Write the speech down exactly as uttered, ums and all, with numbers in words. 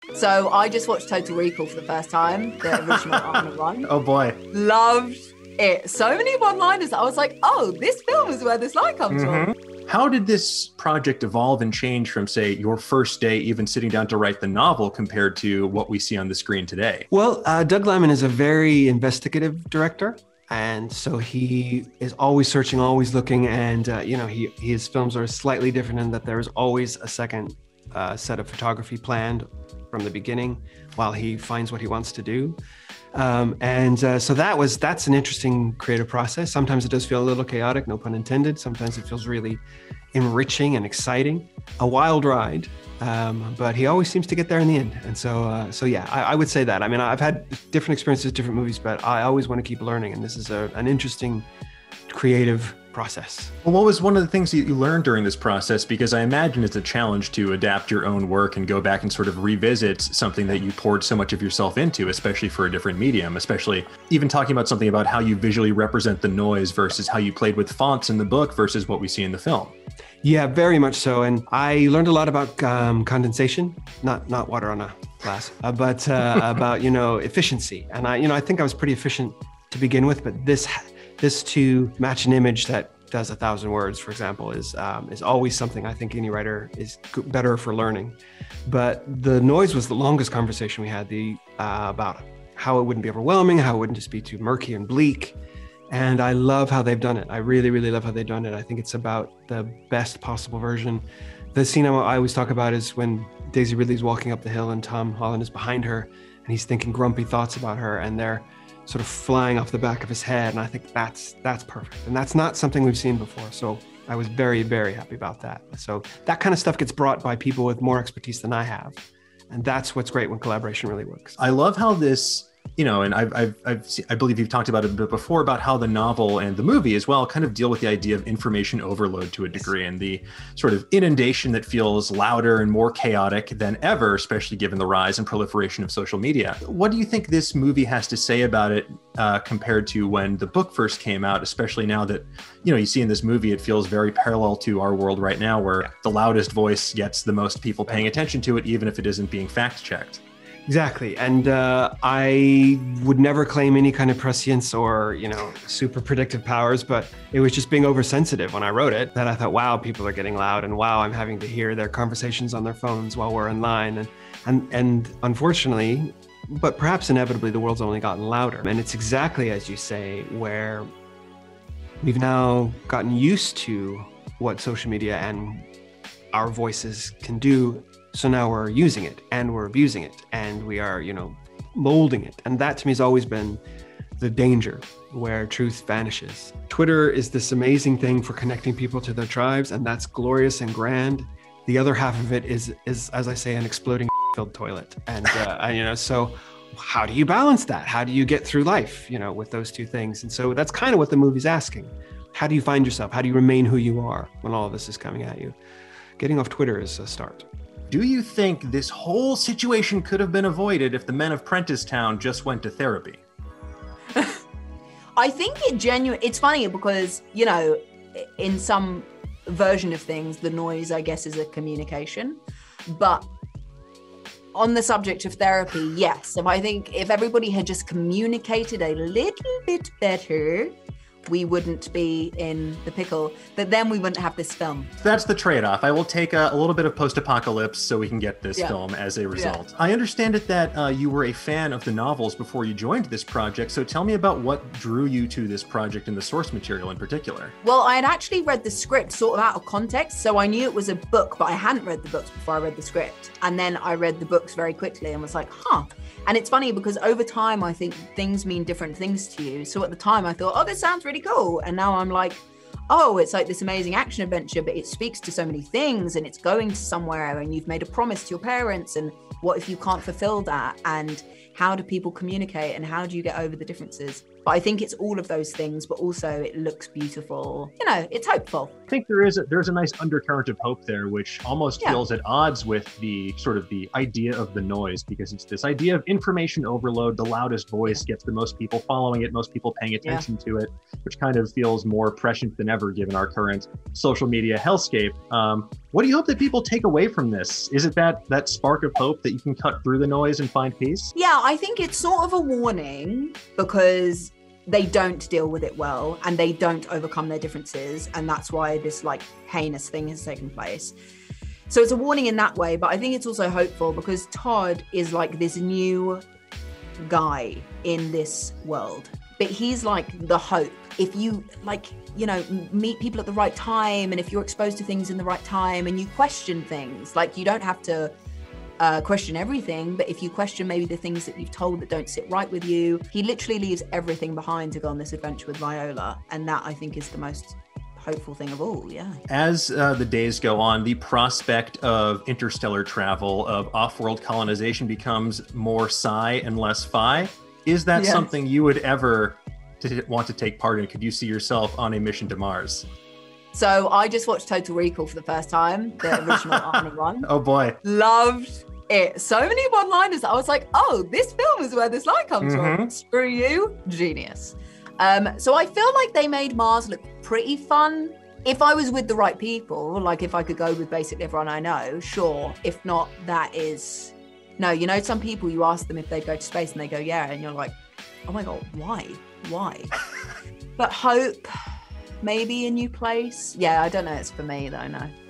So I just watched Total Recall for the first time, the original Arnold one. Oh boy. Loved it. So many one-liners. I was like, oh, this film is where this line comes mm-hmm. from. How did this project evolve and change from, say, your first day even sitting down to write the novel compared to what we see on the screen today? Well, uh, Doug Liman is a very investigative director. And so he is always searching, always looking. And, uh, you know, he, his films are slightly different in that there is always a second uh, set of photography planned from the beginning while he finds what he wants to do. Um, and uh, so that was, that's an interesting creative process. Sometimes it does feel a little chaotic, no pun intended. Sometimes it feels really enriching and exciting, a wild ride. Um, but he always seems to get there in the end. And so, uh, so yeah, I, I would say that. I mean, I've had different experiences, different movies, but I always want to keep learning. And this is a, an interesting, creative process. Well, what was one of the things that you learned during this process? Because I imagine it's a challenge to adapt your own work and go back and sort of revisit something that you poured so much of yourself into, especially for a different medium, especially even talking about something about how you visually represent the noise versus how you played with fonts in the book versus what we see in the film. Yeah, very much so. And I learned a lot about um, condensation, not not water on a glass, uh, but uh, about, you know, efficiency. And I, you know, I think I was pretty efficient to begin with, but this this to match an image that does a thousand words, for example, is um, is always something I think any writer is better for learning. But the noise was the longest conversation we had the uh, about how it wouldn't be overwhelming, how it wouldn't just be too murky and bleak. And I love how they've done it. I really, really love how they've done it. I think it's about the best possible version. The scene I always talk about is when Daisy Ridley's walking up the hill and Tom Holland is behind her and he's thinking grumpy thoughts about her and they're sort of flying off the back of his head. And I think that's that's perfect. And that's not something we've seen before. So I was very, very happy about that. So that kind of stuff gets brought by people with more expertise than I have. And that's what's great when collaboration really works. I love how this, you know, and I've, I've, I've, I believe you've talked about it a bit before about how the novel and the movie as well kind of deal with the idea of information overload to a degree and the sort of inundation that feels louder and more chaotic than ever, especially given the rise and proliferation of social media. What do you think this movie has to say about it uh, compared to when the book first came out, especially now that, you know, you see in this movie, it feels very parallel to our world right now where yeah. the loudest voice gets the most people paying attention to it, even if it isn't being fact checked. Exactly. And uh, I would never claim any kind of prescience or, you know, super predictive powers, but it was just being oversensitive when I wrote it that I thought, wow, people are getting loud and wow, I'm having to hear their conversations on their phones while we're online. And, and, and unfortunately, but perhaps inevitably, the world's only gotten louder. And it's exactly as you say, where we've now gotten used to what social media and our voices can do. So now we're using it and we're abusing it and we are, you know, molding it. And that to me has always been the danger where truth vanishes. Twitter is this amazing thing for connecting people to their tribes, and that's glorious and grand. The other half of it is, is as I say, an exploding filled toilet. And, uh, you know, so how do you balance that? How do you get through life, you know, with those two things? And so that's kind of what the movie's asking. How do you find yourself? How do you remain who you are when all of this is coming at you? Getting off Twitter is a start. Do you think this whole situation could have been avoided if the men of Prentisstown just went to therapy? I think it genuine. It's funny because, you know, in some version of things, the noise, I guess, is a communication. But on the subject of therapy, yes. And I think if everybody had just communicated a little bit better, we wouldn't be in the pickle, but then we wouldn't have this film. That's the trade-off. I will take a, a little bit of post-apocalypse so we can get this yeah. film as a result. Yeah. I understand it that uh, you were a fan of the novels before you joined this project, so tell me about what drew you to this project and the source material in particular. Well, I had actually read the script sort of out of context, so I knew it was a book, but I hadn't read the books before I read the script. And then I read the books very quickly and was like, huh. And it's funny because over time, I think things mean different things to you. So at the time I thought, oh, this sounds really cool. And now I'm like, oh, it's like this amazing action adventure, but it speaks to so many things and it's going to somewhere and you've made a promise to your parents. And what if you can't fulfill that? And how do people communicate and how do you get over the differences? But I think it's all of those things, but also it looks beautiful. You know, it's hopeful. I think there is a, there's a nice undercurrent of hope there, which almost Yeah. feels at odds with the sort of the idea of the noise, because it's this idea of information overload. The loudest voice gets the most people following it, most people paying attention to it, which kind of feels more prescient than ever given our current social media hellscape. Um, what do you hope that people take away from this? Is it that that spark of hope that you can cut through the noise and find peace? Yeah, I think it's sort of a warning because they don't deal with it well and they don't overcome their differences. And that's why this like heinous thing has taken place. So it's a warning in that way, but I think it's also hopeful because Todd is like this new guy in this world, but he's like the hope. If you like, you know, meet people at the right time, and if you're exposed to things in the right time and you question things, like you don't have to Uh, question everything, but if you question maybe the things that you've told that don't sit right with you, he literally leaves everything behind to go on this adventure with Viola, and that I think is the most hopeful thing of all. Yeah. As uh, the days go on, the prospect of interstellar travel, of off-world colonization becomes more sci and less fi. Is that Yes. something you would ever t- want to take part in? Could you see yourself on a mission to Mars? So I just watched Total Recall for the first time, the original Arnie one. Oh boy. Loved it. So many one-liners. I was like, oh, this film is where this line comes Mhm. from. Screw you. Genius. Um, so I feel like they made Mars look pretty fun. If I was with the right people, like if I could go with basically everyone I know, sure. If not, that is... No, you know, some people, you ask them if they go to space and they go, yeah. And you're like, oh my God, why? Why? But hope... Maybe a new place. Yeah, I don't know. It's for me though, no.